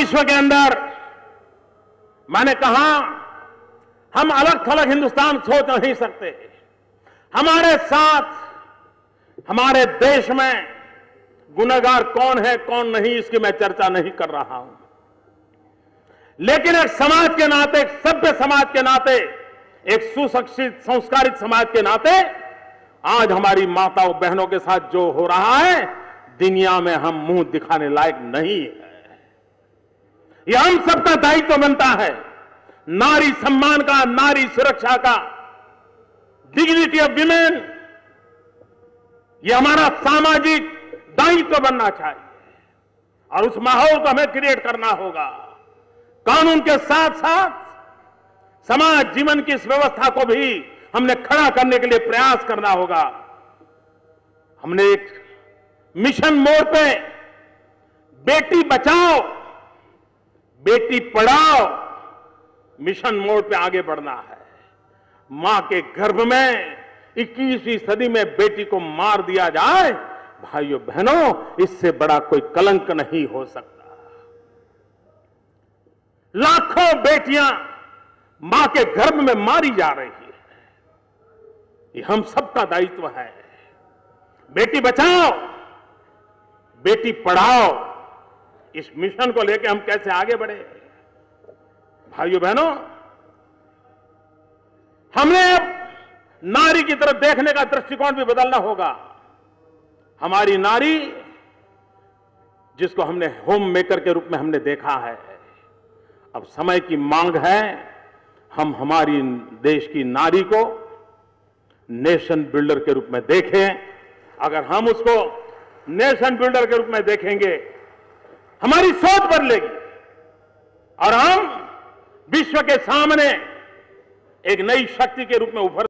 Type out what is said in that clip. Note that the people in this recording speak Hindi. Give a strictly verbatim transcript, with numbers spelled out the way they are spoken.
विश्व के अंदर मैंने कहा हम अलग थलग हिंदुस्तान सोच नहीं सकते। हमारे साथ हमारे देश में गुनहगार कौन है कौन नहीं इसकी मैं चर्चा नहीं कर रहा हूं, लेकिन एक समाज के नाते, एक सभ्य समाज के नाते, एक सुशिक्षित संस्कारित समाज के नाते आज हमारी माताओं बहनों के साथ जो हो रहा है दुनिया में हम मुंह दिखाने लायक नहीं है। यह हम सबका दायित्व बनता है, नारी सम्मान का, नारी सुरक्षा का, डिग्निटी ऑफ विमेन, यह हमारा सामाजिक दायित्व बनना चाहिए और उस माहौल को हमें क्रिएट करना होगा। कानून के साथ साथ समाज जीवन की इस व्यवस्था को भी हमने खड़ा करने के लिए प्रयास करना होगा। हमने एक मिशन मोड पे बेटी बचाओ बेटी पढ़ाओ मिशन मोड पे आगे बढ़ना है। मां के गर्भ में इक्कीसवीं सदी में बेटी को मार दिया जाए, भाइयों बहनों, इससे बड़ा कोई कलंक नहीं हो सकता। लाखों बेटियां मां के गर्भ में मारी जा रही है, ये हम सबका दायित्व है। बेटी बचाओ बेटी पढ़ाओ, इस मिशन को लेकर हम कैसे आगे बढ़े? भाइयों बहनों, हमने अब नारी की तरफ देखने का दृष्टिकोण भी बदलना होगा। हमारी नारी, जिसको हमने होम मेकर के रूप में हमने देखा है, अब समय की मांग है हम हमारी देश की नारी को नेशन बिल्डर के रूप में देखें। अगर हम उसको नेशन बिल्डर के रूप में देखेंगे, हमारी सोच बदलेगी और हम विश्व के सामने एक नई शक्ति के रूप में उभर